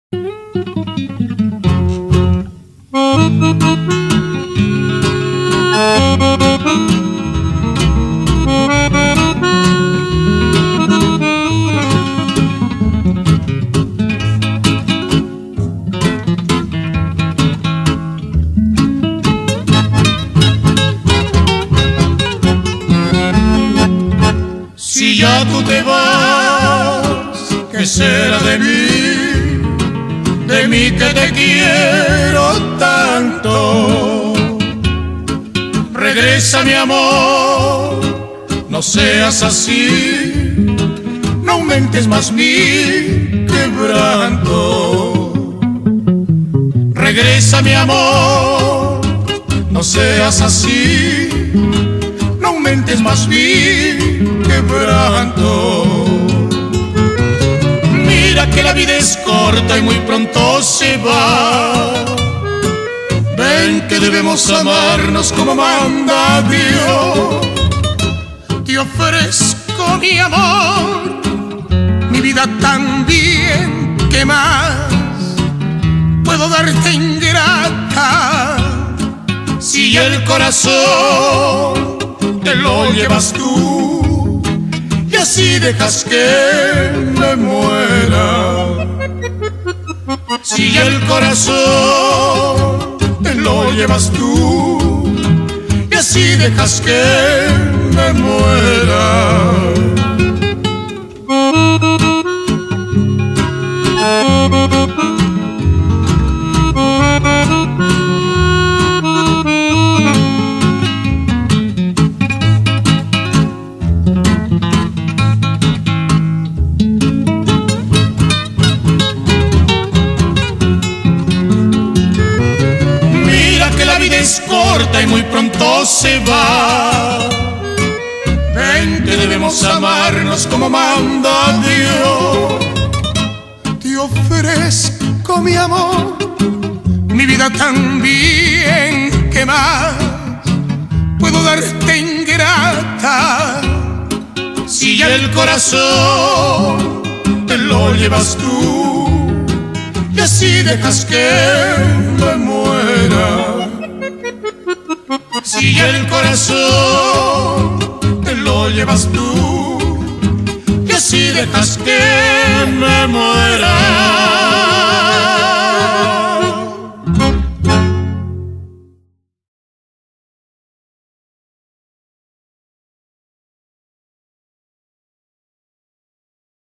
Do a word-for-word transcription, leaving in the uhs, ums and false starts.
Si ya tú te vas, ¿qué será de mí? De mí que te quiero tanto. Regresa, mi amor, no seas así, no aumentes más mi quebranto. Regresa, mi amor, no seas así, no aumentes más mi quebranto. Mira que la vida es corta y muy pronto se va. Ven que debemos amarnos como manda Dios. Te ofrezco mi amor, mi vida también, ¿qué más puedo darte ingrata? Si el corazón te lo llevas tú y así dejas que me muera. Si el corazón te lo llevas tú y así dejas que me muera. Es corta y muy pronto se va. Ven que debemos amarnos como manda Dios. Te ofrezco mi amor, mi vida también, ¿qué más puedo darte ingrata? Si el corazón te lo llevas tú y así dejas que me muera. Si el corazón te lo llevas tú y así dejas que me muera.